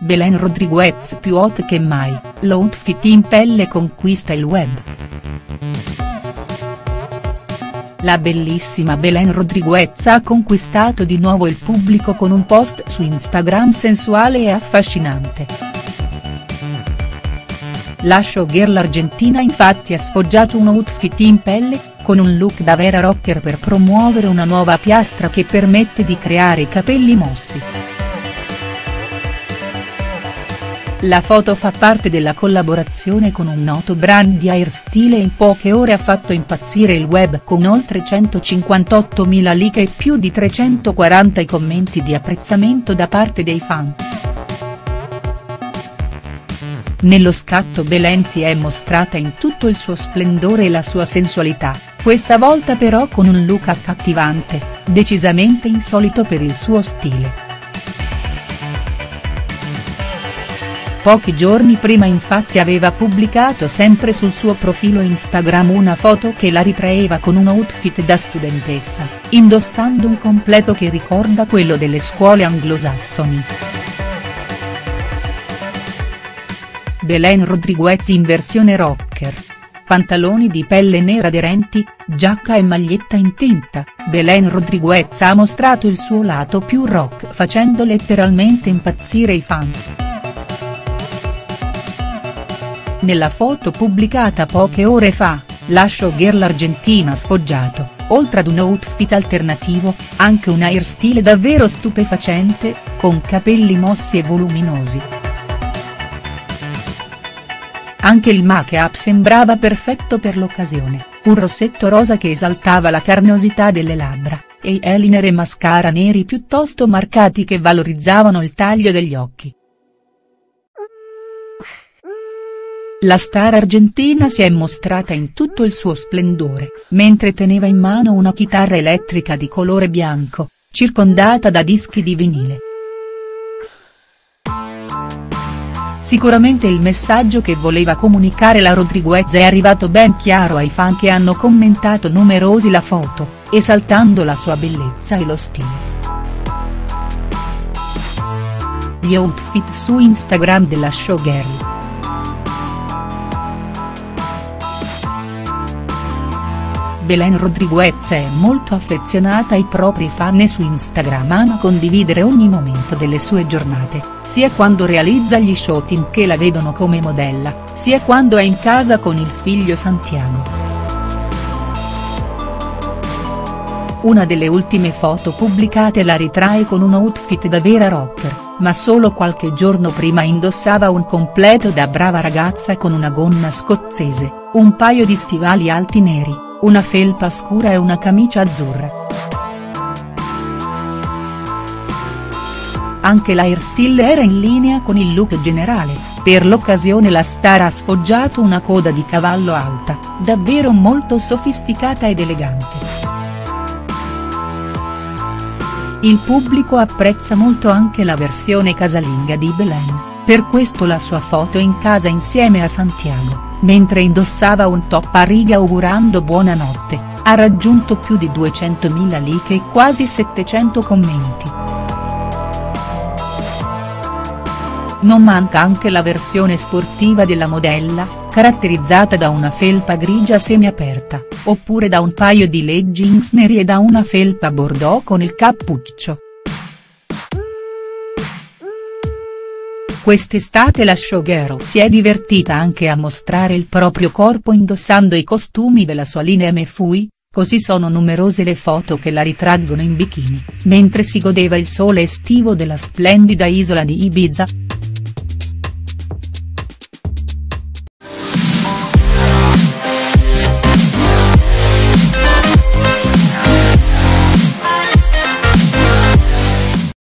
Belén Rodríguez più hot che mai, l'outfit in pelle conquista il web. La bellissima Belén Rodríguez ha conquistato di nuovo il pubblico con un post su Instagram sensuale e affascinante. La showgirl argentina infatti ha sfoggiato un outfit in pelle, con un look da vera rocker per promuovere una nuova piastra che permette di creare i capelli mossi. La foto fa parte della collaborazione con un noto brand di hairstyle e in poche ore ha fatto impazzire il web con oltre 158.000 like e più di 340 i commenti di apprezzamento da parte dei fan. Nello scatto Belén si è mostrata in tutto il suo splendore e la sua sensualità, questa volta però con un look accattivante, decisamente insolito per il suo stile. Pochi giorni prima infatti aveva pubblicato sempre sul suo profilo Instagram una foto che la ritraeva con un outfit da studentessa, indossando un completo che ricorda quello delle scuole anglosassoni. Belén Rodríguez in versione rocker. Pantaloni di pelle nera aderenti, giacca e maglietta in tinta, Belén Rodríguez ha mostrato il suo lato più rock facendo letteralmente impazzire i fan. Nella foto pubblicata poche ore fa, la showgirl argentina ha sfoggiato, oltre ad un outfit alternativo, anche un hairstyle davvero stupefacente, con capelli mossi e voluminosi. Anche il make-up sembrava perfetto per l'occasione, un rossetto rosa che esaltava la carnosità delle labbra, e eyeliner e mascara neri piuttosto marcati che valorizzavano il taglio degli occhi. La star argentina si è mostrata in tutto il suo splendore, mentre teneva in mano una chitarra elettrica di colore bianco, circondata da dischi di vinile. Sicuramente il messaggio che voleva comunicare la Rodríguez è arrivato ben chiaro ai fan che hanno commentato numerosi la foto, esaltando la sua bellezza e lo stile. Gli outfit su Instagram della showgirl. Belén Rodríguez è molto affezionata ai propri fan e su Instagram ama condividere ogni momento delle sue giornate, sia quando realizza gli shooting che la vedono come modella, sia quando è in casa con il figlio Santiago. Una delle ultime foto pubblicate la ritrae con un outfit da vera rocker, ma solo qualche giorno prima indossava un completo da brava ragazza con una gonna scozzese, un paio di stivali alti neri, una felpa scura e una camicia azzurra. Anche l'hairstyle era in linea con il look generale, per l'occasione la star ha sfoggiato una coda di cavallo alta, davvero molto sofisticata ed elegante. Il pubblico apprezza molto anche la versione casalinga di Belén, per questo la sua foto in casa insieme a Santiago, mentre indossava un top a riga augurando buonanotte, ha raggiunto più di 200.000 like e quasi 700 commenti. Non manca anche la versione sportiva della modella, caratterizzata da una felpa grigia semiaperta, oppure da un paio di leggings neri e da una felpa bordeaux con il cappuccio. Quest'estate la showgirl si è divertita anche a mostrare il proprio corpo indossando i costumi della sua linea MFUI, così sono numerose le foto che la ritraggono in bikini, mentre si godeva il sole estivo della splendida isola di Ibiza.